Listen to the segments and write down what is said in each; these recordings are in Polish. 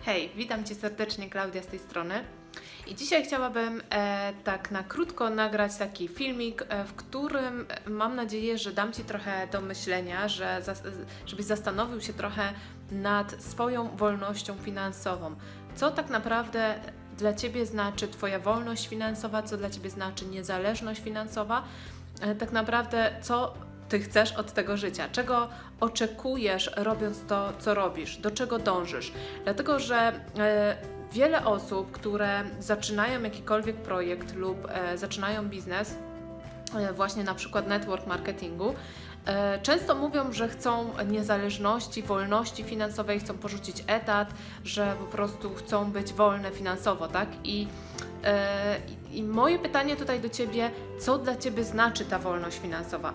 Hej, witam Cię serdecznie, Klaudia z tej strony. I dzisiaj chciałabym tak na krótko nagrać taki filmik, w którym mam nadzieję, że dam Ci trochę do myślenia, żebyś zastanowił się trochę nad swoją wolnością finansową. Co tak naprawdę dla Ciebie znaczy Twoja wolność finansowa, co dla Ciebie znaczy niezależność finansowa, tak naprawdę co Ty chcesz od tego życia, czego oczekujesz robiąc to, co robisz, do czego dążysz. Dlatego, że wiele osób, które zaczynają jakikolwiek projekt lub zaczynają biznes, właśnie na przykład network marketingu, często mówią, że chcą niezależności, wolności finansowej, chcą porzucić etat, że po prostu chcą być wolne finansowo, tak? I moje pytanie tutaj do Ciebie, co dla Ciebie znaczy ta wolność finansowa?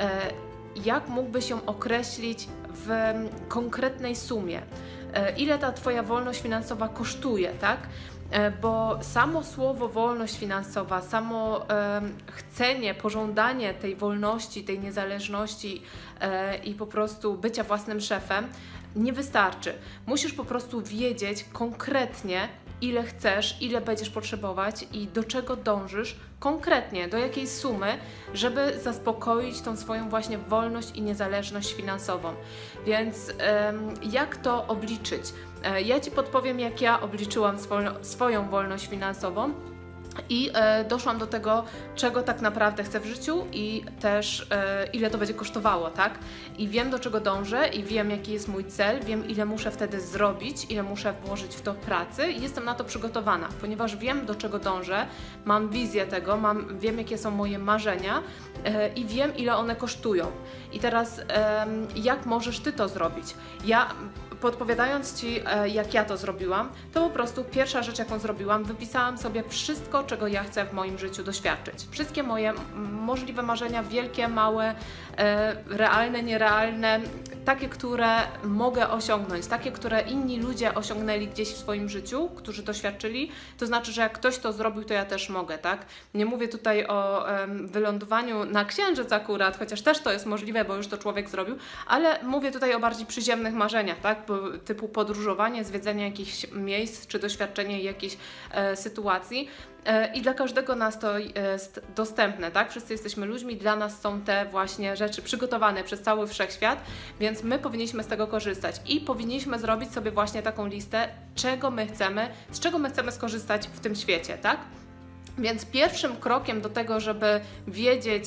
Jak mógłbyś ją określić w konkretnej sumie? Ile ta Twoja wolność finansowa kosztuje, tak? Bo samo słowo wolność finansowa, samo chcenie, pożądanie tej wolności, tej niezależności i po prostu bycia własnym szefem nie wystarczy. Musisz po prostu wiedzieć konkretnie, ile chcesz, ile będziesz potrzebować i do czego dążysz konkretnie, do jakiej sumy, żeby zaspokoić tą swoją właśnie wolność i niezależność finansową. Więc jak to obliczyć? Ja Ci podpowiem, jak ja obliczyłam swoją wolność finansową i doszłam do tego, czego tak naprawdę chcę w życiu i też ile to będzie kosztowało, tak? I wiem, do czego dążę i wiem, jaki jest mój cel, wiem, ile muszę wtedy zrobić, ile muszę włożyć w to pracy i jestem na to przygotowana, ponieważ wiem, do czego dążę, mam wizję tego, wiem, jakie są moje marzenia i wiem, ile one kosztują. I teraz jak możesz Ty to zrobić? Podpowiadając Ci, jak ja to zrobiłam, to po prostu pierwsza rzecz, jaką zrobiłam, wypisałam sobie wszystko, czego ja chcę w moim życiu doświadczyć. Wszystkie moje możliwe marzenia, wielkie, małe, realne, nierealne, takie, które mogę osiągnąć, takie, które inni ludzie osiągnęli gdzieś w swoim życiu, którzy doświadczyli, to znaczy, że jak ktoś to zrobił, to ja też mogę, tak? Nie mówię tutaj o wylądowaniu na Księżyc akurat, chociaż też to jest możliwe, bo już to człowiek zrobił, ale mówię tutaj o bardziej przyziemnych marzeniach, tak? Typu podróżowanie, zwiedzenie jakichś miejsc, czy doświadczenie jakiejś sytuacji. I dla każdego nas to jest dostępne, tak? Wszyscy jesteśmy ludźmi, dla nas są te właśnie rzeczy przygotowane przez cały wszechświat, więc my powinniśmy z tego korzystać i powinniśmy zrobić sobie właśnie taką listę, czego my chcemy, z czego my chcemy skorzystać w tym świecie, tak? Więc pierwszym krokiem do tego, żeby wiedzieć,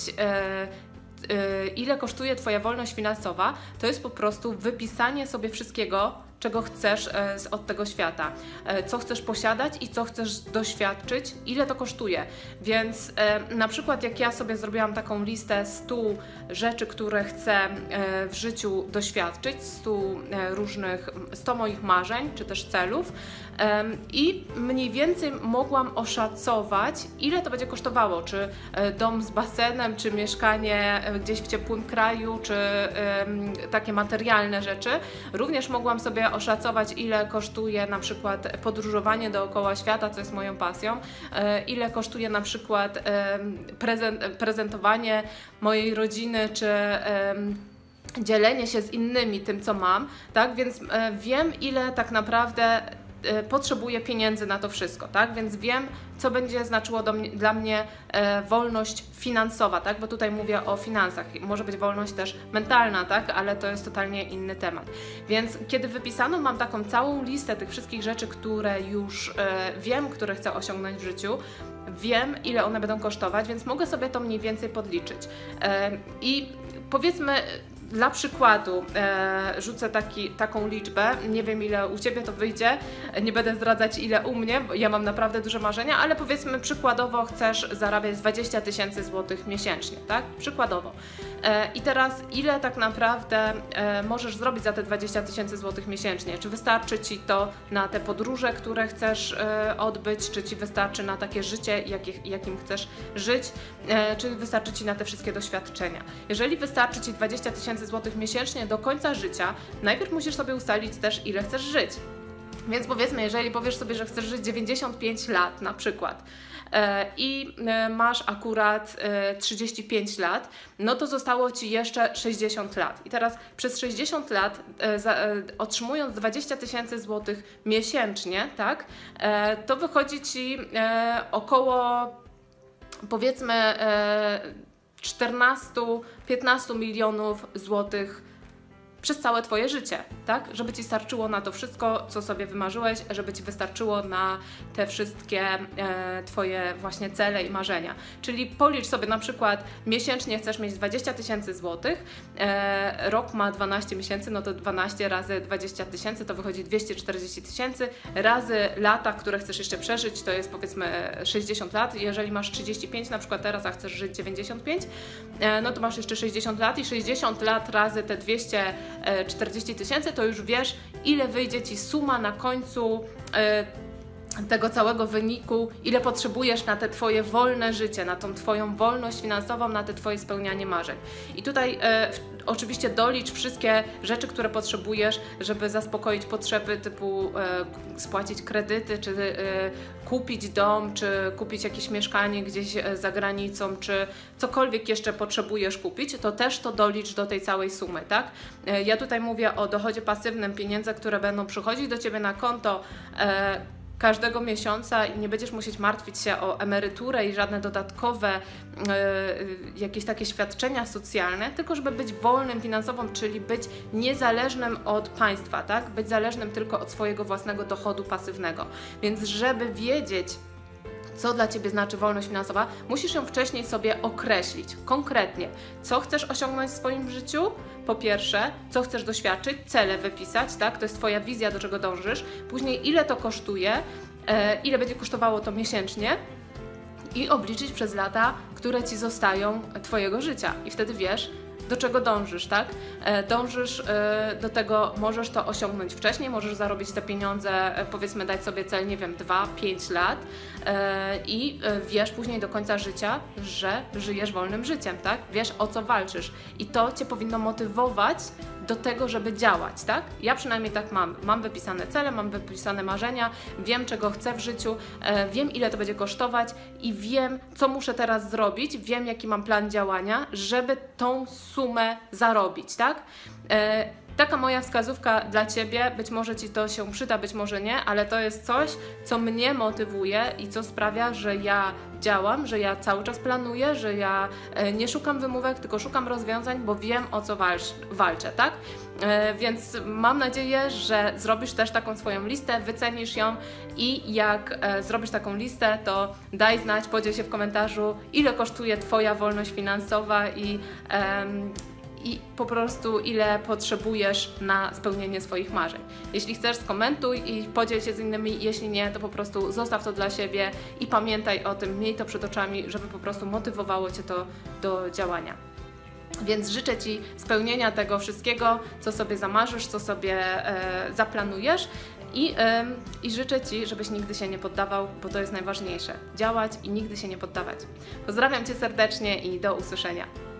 ile kosztuje Twoja wolność finansowa, to jest po prostu wypisanie sobie wszystkiego, czego chcesz od tego świata, co chcesz posiadać i co chcesz doświadczyć, ile to kosztuje. Więc na przykład jak ja sobie zrobiłam taką listę 100 rzeczy, które chcę w życiu doświadczyć, 100 moich marzeń, czy też celów i mniej więcej mogłam oszacować, ile to będzie kosztowało, czy dom z basenem, czy mieszkanie gdzieś w ciepłym kraju, czy takie materialne rzeczy. Również mogłam sobie oszacować, ile kosztuje na przykład podróżowanie dookoła świata, co jest moją pasją, ile kosztuje na przykład prezentowanie mojej rodziny, czy dzielenie się z innymi tym, co mam, tak? Więc wiem, ile tak naprawdę potrzebuję pieniędzy na to wszystko, tak? Więc wiem, co będzie znaczyło dla mnie wolność finansowa, tak? Bo tutaj mówię o finansach. Może być wolność też mentalna, tak? Ale to jest totalnie inny temat. Więc kiedy wypisano mam taką całą listę tych wszystkich rzeczy, które już wiem, które chcę osiągnąć w życiu, wiem, ile one będą kosztować, więc mogę sobie to mniej więcej podliczyć. I powiedzmy, dla przykładu rzucę taką liczbę, nie wiem, ile u Ciebie to wyjdzie, nie będę zdradzać, ile u mnie, bo ja mam naprawdę duże marzenia, ale powiedzmy przykładowo chcesz zarabiać 20 000 złotych miesięcznie, tak? Przykładowo. I teraz ile tak naprawdę możesz zrobić za te 20 000 złotych miesięcznie? Czy wystarczy Ci to na te podróże, które chcesz odbyć, czy Ci wystarczy na takie życie, jakim chcesz żyć, czy wystarczy Ci na te wszystkie doświadczenia? Jeżeli wystarczy Ci 20 000 złotych miesięcznie do końca życia, najpierw musisz sobie ustalić też, ile chcesz żyć. Więc powiedzmy, jeżeli powiesz sobie, że chcesz żyć 95 lat na przykład, i masz akurat 35 lat, no to zostało Ci jeszcze 60 lat. I teraz przez 60 lat otrzymując 20 000 złotych miesięcznie, tak, to wychodzi Ci około, powiedzmy, 14-15 milionów złotych przez całe Twoje życie, tak? Żeby Ci starczyło na to wszystko, co sobie wymarzyłeś, żeby Ci wystarczyło na te wszystkie Twoje właśnie cele i marzenia. Czyli policz sobie na przykład miesięcznie chcesz mieć 20 000 złotych, rok ma 12 miesięcy, no to 12 razy 20 000 to wychodzi 240 000, razy lata, które chcesz jeszcze przeżyć, to jest powiedzmy 60 lat. Jeżeli masz 35 na przykład teraz, a chcesz żyć 95, no to masz jeszcze 60 lat i 60 lat razy te 240 000, to już wiesz, ile wyjdzie Ci suma na końcu tego całego wyniku, ile potrzebujesz na te Twoje wolne życie, na tą Twoją wolność finansową, na te Twoje spełnianie marzeń. I tutaj oczywiście dolicz wszystkie rzeczy, które potrzebujesz, żeby zaspokoić potrzeby typu spłacić kredyty, czy kupić dom, czy kupić jakieś mieszkanie gdzieś za granicą, czy cokolwiek jeszcze potrzebujesz kupić, to też to dolicz do tej całej sumy, tak? Ja tutaj mówię o dochodzie pasywnym, pieniądze, które będą przychodzić do Ciebie na konto każdego miesiąca i nie będziesz musieć martwić się o emeryturę i żadne dodatkowe jakieś takie świadczenia socjalne, tylko żeby być wolnym finansowo, czyli być niezależnym od państwa, tak? Być zależnym tylko od swojego własnego dochodu pasywnego. Więc żeby wiedzieć, co dla Ciebie znaczy wolność finansowa, musisz ją wcześniej sobie określić konkretnie, co chcesz osiągnąć w swoim życiu, po pierwsze, co chcesz doświadczyć, cele wypisać, tak? To jest Twoja wizja, do czego dążysz, później ile to kosztuje, ile będzie kosztowało to miesięcznie i obliczyć przez lata, które Ci zostają Twojego życia i wtedy wiesz, do czego dążysz, tak? Dążysz do tego, możesz to osiągnąć wcześniej, możesz zarobić te pieniądze, powiedzmy dać sobie cel, nie wiem, 2-5 lat i wiesz później do końca życia, że żyjesz wolnym życiem, tak? Wiesz, o co walczysz i to Cię powinno motywować do tego, żeby działać, tak? Ja przynajmniej tak mam. Mam wypisane cele, mam wypisane marzenia, wiem, czego chcę w życiu, wiem, ile to będzie kosztować i wiem, co muszę teraz zrobić, wiem, jaki mam plan działania, żeby tą sumę zarobić, tak? Taka moja wskazówka dla Ciebie, być może Ci to się przyda, być może nie, ale to jest coś, co mnie motywuje i co sprawia, że ja działam, że ja cały czas planuję, że ja nie szukam wymówek, tylko szukam rozwiązań, bo wiem, o co walczę, tak? Więc mam nadzieję, że zrobisz też taką swoją listę, wycenisz ją i jak zrobisz taką listę, to daj znać, podziel się w komentarzu, ile kosztuje Twoja wolność finansowa i po prostu ile potrzebujesz na spełnienie swoich marzeń. Jeśli chcesz, skomentuj i podziel się z innymi, jeśli nie, to po prostu zostaw to dla siebie i pamiętaj o tym, miej to przed oczami, żeby po prostu motywowało Cię to do działania. Więc życzę Ci spełnienia tego wszystkiego, co sobie zamarzysz, co sobie zaplanujesz i życzę Ci, żebyś nigdy się nie poddawał, bo to jest najważniejsze. Działać i nigdy się nie poddawać. Pozdrawiam Cię serdecznie i do usłyszenia.